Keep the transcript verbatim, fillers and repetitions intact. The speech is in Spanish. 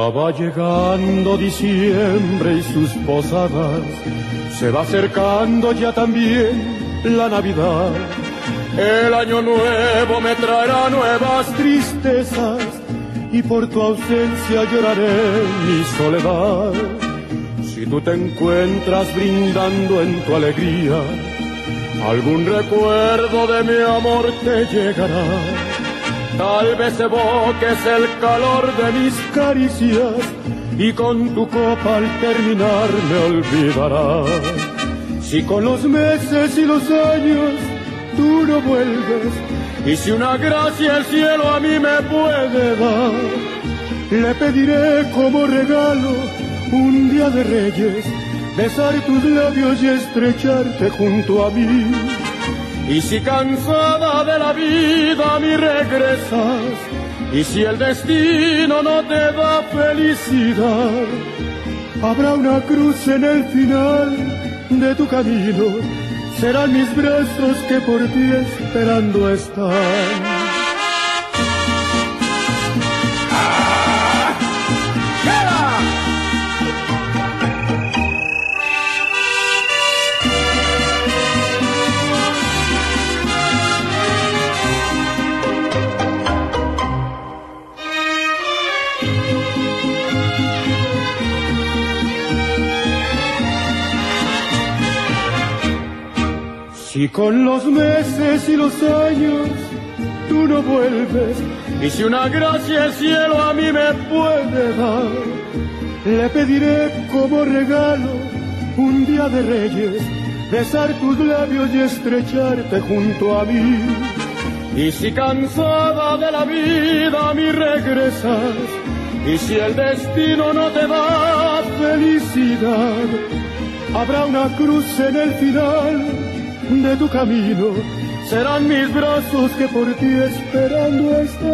Ya va llegando diciembre y sus posadas, se va acercando ya también la Navidad. El año nuevo me traerá nuevas tristezas y por tu ausencia lloraré mi soledad. Si tú te encuentras brindando en tu alegría, algún recuerdo de mi amor te llegará. Tal vez evoques el calor de mis caricias y con tu copa al terminar me olvidarás. Si con los meses y los años tú no vuelves, y si una gracia el cielo a mí me puede dar, le pediré como regalo un día de Reyes, besar tus labios y estrecharte junto a mí. Y si cansada de la vida a mí regresas, y si el destino no te da felicidad, habrá una cruz en el final de tu camino, serán mis brazos que por ti esperando están. Si con los meses y los años tú no vuelves, y si una gracia el cielo a mí me puede dar, le pediré como regalo un día de Reyes, besar tus labios y estrecharte junto a mí. Y si cansada de la vida a mí regresas, y si el destino no te da felicidad, habrá una cruz en el final de tu camino, serán mis brazos que por ti esperando están.